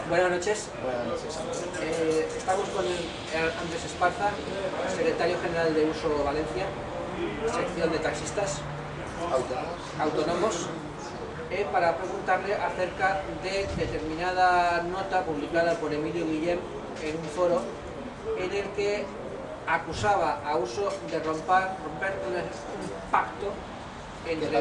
Buenas noches. Buenas noches. Estamos con Andrés Esparza, secretario general de Uso Valencia, sección de taxistas autónomos, para preguntarle acerca de determinada nota publicada por Emilio Guillem en un foro en el que acusaba a Uso de romper un pacto entre...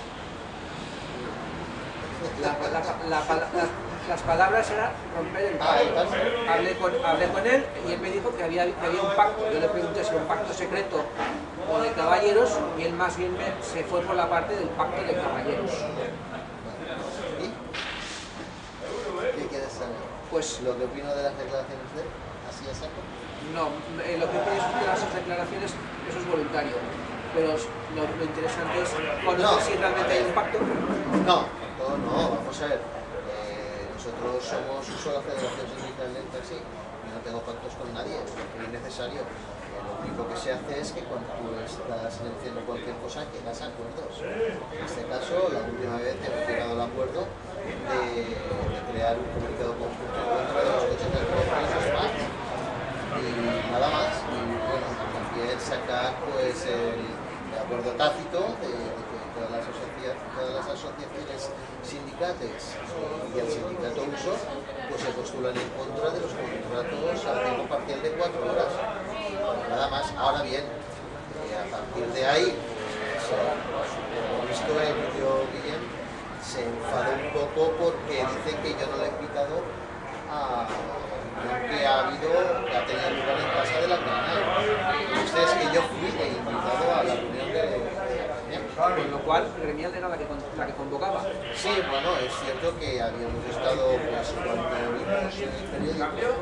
Las palabras eran romper el pacto. Hablé con él y él me dijo que había un pacto. Yo le pregunté si era un pacto secreto o de caballeros y él más bien se fue por la parte del pacto de caballeros. ¿Y? ¿Qué quieres saber? Pues ¿Lo que opino de las declaraciones de él? ¿Así a saco? no, lo que opino de las declaraciones, eso es voluntario. Pero lo interesante es conocer si realmente hay un pacto. No, vamos a ver. Nosotros somos Uso de la Federación Sindical del Taxi y no tengo pactos con nadie, es innecesario. Lo único que se hace es que cuando tú estás negociando cualquier cosa, que das acuerdos. En este caso, la última vez hemos llegado al acuerdo de crear un comunicado conjunto en contra de los coches del Smart y nada más. Y bueno, también sacar pues el acuerdo tácito de que todas las asociaciones sindicales y el sindicato Uso pues se postulan en contra de los contratos a tiempo parcial de 4 horas. Nada más. Ahora bien, a partir de ahí, por visto Emilio Guillem se enfadó un poco porque dice que yo no le he invitado a que ha tenido lugar en casa de la criminal. Entonces que yo fui invitado a la reunión de con lo cual, Gremial era la que convocaba. Sí, bueno, es cierto que habíamos estado, pues, cuando vimos en el periódico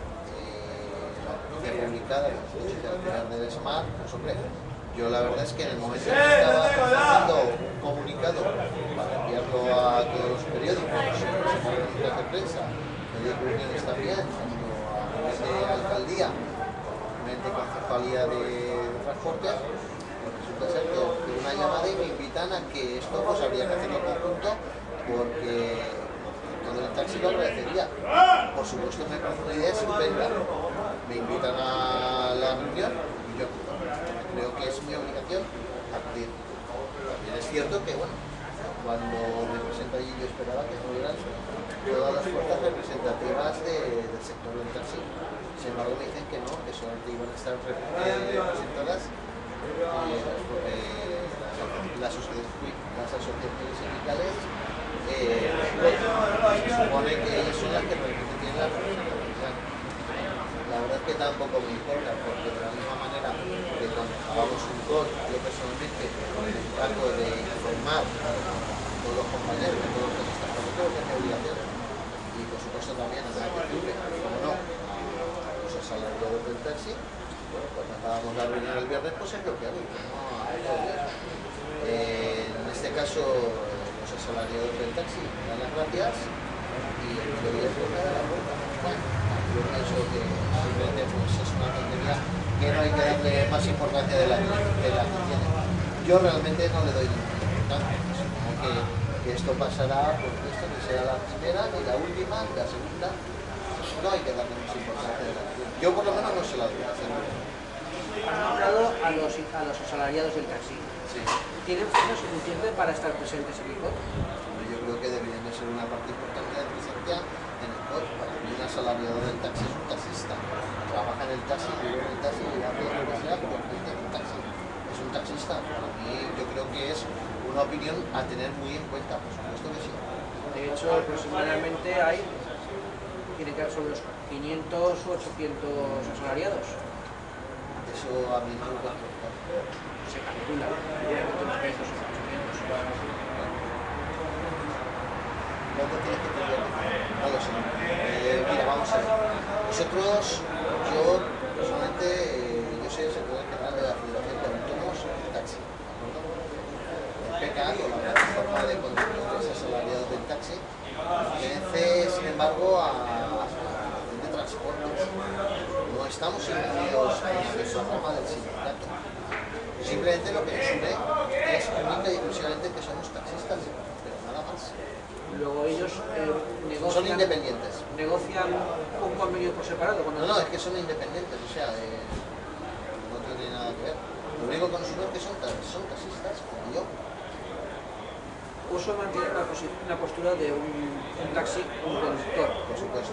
la publicada del Smart, pues hombre, yo la verdad es que en el momento en que estaba haciendo un comunicado para enviarlo a todos los periódicos, a de prensa, medios de reuniones también, tanto a nivel de alcaldía, probablemente concejalía de transporte, resulta ser que una llamada y me invitan a que esto pues habría que hacerlo conjunto porque todo el taxi lo agradecería. Por supuesto me parece una idea estupenda. Me invitan a la reunión y yo creo que es mi obligación acudir. También es cierto que bueno, cuando me presento allí yo esperaba que estuvieran todas las fuerzas representativas del sector del taxi. Sin embargo me dicen que no, que solamente iban a estar representadas las asociaciones sindicales. Se supone que ellas son las que realmente tienen la responsabilidad. La verdad es que tampoco me importa, porque de la misma manera que cuando pagamos un call, yo personalmente me encargo de informar a todos los compañeros, a todos los que están con nosotros, que es mi obligación, y por supuesto también a la que tuve, como no, a los asalariados del taxi. Bueno, pues acabamos la reunión el viernes, pues es lo que hago. En este caso, los asalariados del taxi me dan las gracias y el periódico pues me da la vuelta. Bueno, yo pienso que simplemente pues, es una tontería que no hay que darle más importancia de la que tiene. Yo realmente no le doy ninguna importancia. Supongo que esto pasará, por esto que será la primera, ni la última, ni la segunda. No hay que darle más importancia de la que tiene. Yo por lo menos no se la doy a hacer. Has nombrado a los asalariados del taxi. Sí. ¿Tienen fuerza suficiente para estar presentes en el COP? Yo creo que deberían de ser una parte importante de presencia en el COP. Para mí un asalariado del taxi es un taxista. Trabaja en el taxi, vive en el taxi y hace lo que sea, pero es un taxi. Es un taxista. Para mí yo creo que es una opinión a tener muy en cuenta, por supuesto que sí. De hecho, aproximadamente tiene que haber sobre los 500 o 800 asalariados. Eso a mí no me gusta. Se calcula. ¿Cuánto tienes que tener? No lo sé. Mira, vamos a ver. Nosotros, yo personalmente, yo soy el secretario general de la Federación de Autónomos de Taxi. El PCA, con la plataforma de conductores asalariados del taxi, pertenece, sin embargo, a la Federación de Transportes. No estamos incluidos en la plataforma del sindicato. Simplemente lo que nos une es única y exclusivamente que somos taxistas, pero nada más. Luego ellos negocian... Son independientes. negocian un convenio por separado. No, es que son independientes, o sea, no tiene nada que ver. Lo único que nos une es que son taxistas, como yo. Uso mantiene una postura de un taxi, un conductor. Por supuesto.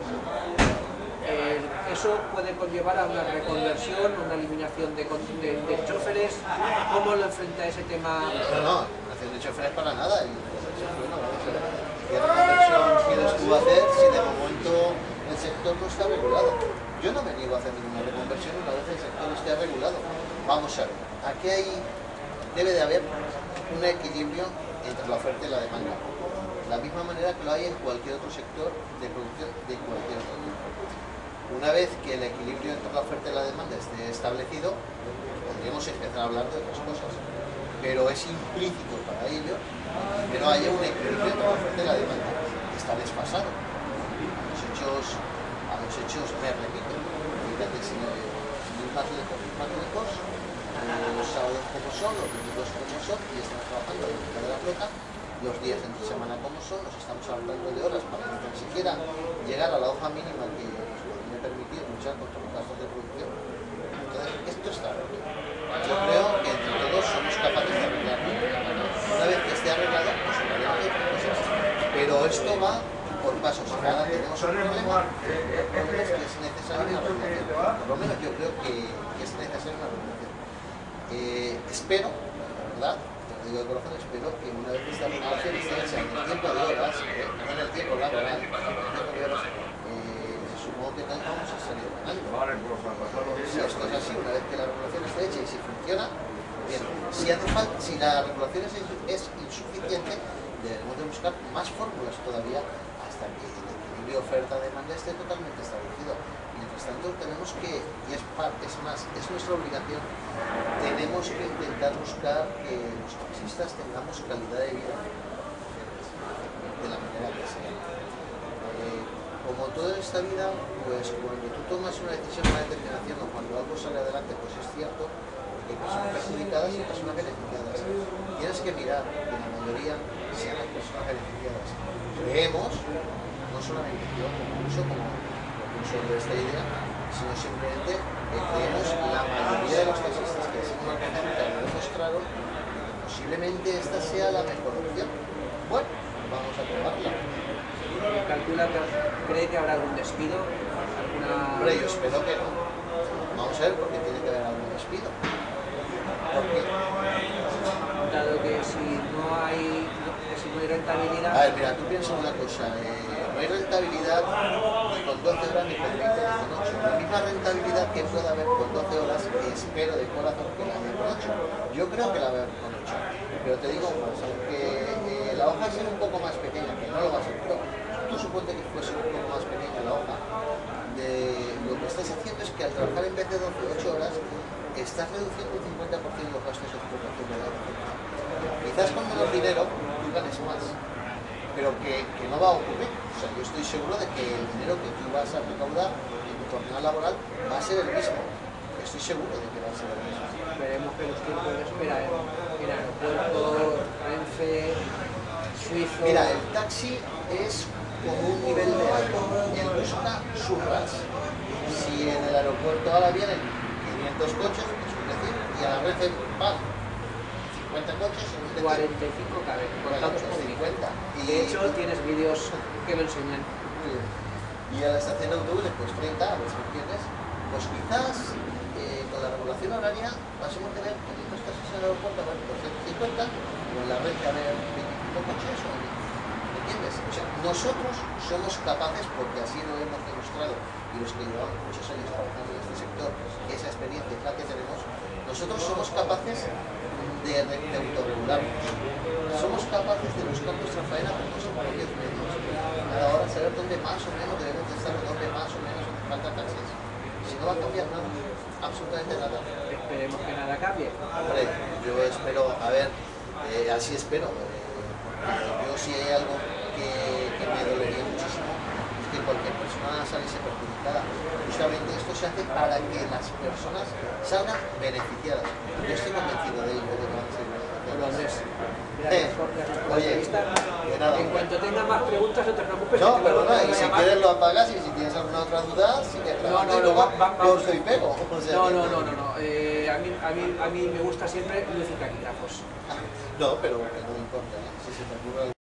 Eso puede conllevar a una reconversión, una eliminación de choferes. ¿Cómo lo enfrenta ese tema? No, eliminación de choferes para nada. ¿Qué reconversión quieres tú hacer si de momento el sector no está regulado? Yo no me niego a hacer ninguna reconversión una vez el sector esté regulado. Vamos a ver, aquí debe de haber un equilibrio entre la oferta y la demanda. De la misma manera que lo hay en cualquier otro sector de producción de cualquier otro tipo. Una vez que el equilibrio entre la oferta y la demanda esté establecido, podríamos empezar a hablar de otras cosas. Pero es implícito para ello que no haya un equilibrio entre la oferta y la demanda. Está desfasado. A los hechos me repito. Fíjate, sin ir más lejos, los sábados como son, los domingos como son, y estamos trabajando en la mitad de la flota, los días entre semana como son, nos estamos saltando de horas para que ni siquiera llegar a la hoja mínima que me permitir luchar contra los gastos de producción. Entonces, esto está roto. Yo creo que entre todos somos capaces de arreglarlo. Una vez que esté arreglado, pues hablaremos de cosas. Pero esto va por pasos. Cada tenemos un problema, es que es necesaria una regulación. Por lo menos yo creo que es necesaria una regulación. Espero, ¿verdad? Te lo digo de corazón, espero que una vez que esta regulación esté hecha en el tiempo de horas, no en el tiempo laboral, en el tiempo de horas, supongo que tal vamos a salir ganando. Si esto es así, una vez que la regulación esté hecha y si funciona, bien. Si hace falta, si la regulación es insuficiente, debemos de buscar más fórmulas todavía hasta que el equilibrio oferta-demanda esté totalmente establecido. Mientras tanto, tenemos que, y es nuestra obligación, tenemos que intentar buscar que los taxistas tengamos calidad de vida de la manera que sea. Como todo en esta vida, pues cuando tú tomas una decisión, una determinación o cuando algo sale adelante, pues es cierto que hay personas perjudicadas y personas beneficiadas. Tienes que mirar que la mayoría sean las personas beneficiadas. Creemos, no solamente yo, incluso como impulsor de esta idea, sino simplemente creemos la mayoría de los taxistas que hacen una consulta y lo demostraron, posiblemente esta sea la mejor opción. Bueno, vamos a probarla. ¿Cree que habrá algún despido? Hombre, yo espero que no. Vamos a ver por qué tiene que haber algún despido. ¿Por qué? Dado que si no hay rentabilidad... A ver, mira, tú piensas una cosa. No hay rentabilidad ni con 12 horas ni con 20 ni con 8. La misma rentabilidad que puede haber con 12 horas, espero de corazón que la haya con 8. Yo creo que la va a haber con 8. Pero te digo más, aunque la hoja sea un poco más pequeña, que no lo va a ser, pero tú suponte que fuese un poco más pequeña la hoja, lo que estás haciendo es que al trabajar en vez de 12 8 horas, estás reduciendo un 50% los gastos de explotación de la hoja. Quizás con menos dinero tú ganes más, pero que no va a ocurrir. O sea, yo estoy seguro de que el dinero que tú vas a recaudar en tu jornada laboral va a ser el mismo. Estoy seguro de que va a ser el mismo. Veremos que los tiempos de espera en aeropuertos, Renfe, Suizo... Mira, el taxi es como un nivel de alto. Él busca su ras. Si en el aeropuerto ahora vienen 500 coches, es un decir, y a la Renfe van 50 coches, es un decir. 45 caben, contamos con 50. Y de hecho, tienes vídeos que lo enseñan. Y a la estación de autobuses, pues 30, a ver si entiendes. Pues quizás con la regulación horaria vamos a tener 500 taxis en el aeropuerto, bueno, pues 150, o en la red a ver 25 coches, o ¿entiendes? O sea, nosotros somos capaces, porque así lo hemos demostrado, y los que llevamos muchos años trabajando en este sector, esa experiencia es la que tenemos, nosotros somos capaces de autorregularnos. Somos capaces de buscar nuestra faena con nuestros propios medios. Cada hora saber dónde más o menos debemos de estar, dónde más o menos hace falta taxis. Si no va a cambiar nada, absolutamente nada. Esperemos que nada cambie. Hombre, yo espero, a ver, así espero. Yo si hay algo que me dolería muchísimo es que cualquier persona saliese perjudicada. Justamente esto se hace para que las personas salgan beneficiadas. Yo estoy convencido de ello, de que van a ser beneficiadas. Bueno, Andrés, gracias por la entrevista. De nada. En cuanto tengas más preguntas, no te preocupes. No, que te pero vuelvo a no, y si llamar. quieres lo apagas y si tienes alguna otra duda, sigue grabando y luego corto y pego. O sea, No. A mí me gusta siempre luz y taquígrafos. No, pero que no me importa, si se te ocurre